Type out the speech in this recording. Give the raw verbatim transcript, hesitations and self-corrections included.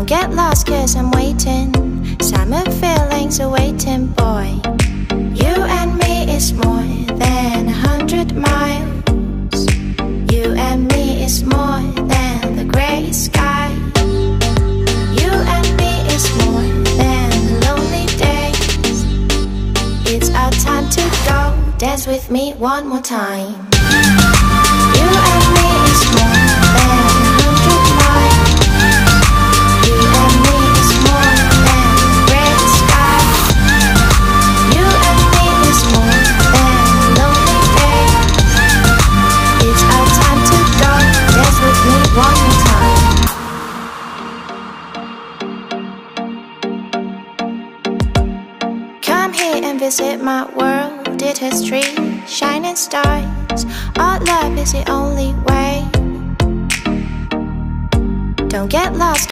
Don't get lost cause I'm waiting. Summer feelings are waiting, boy. You and me is more than a hundred miles. You and me is more than the grey sky. You and me is more than the lonely days. It's our time to go. Dance with me one more time. You and me is more than a hundred miles. You and me is more than the grey sky. You and me is more than lonely days. It's our time to go. Dance with me one more time. Come here and visit my world. It has trees, shining stars. Our love is the only way. Don't get lost.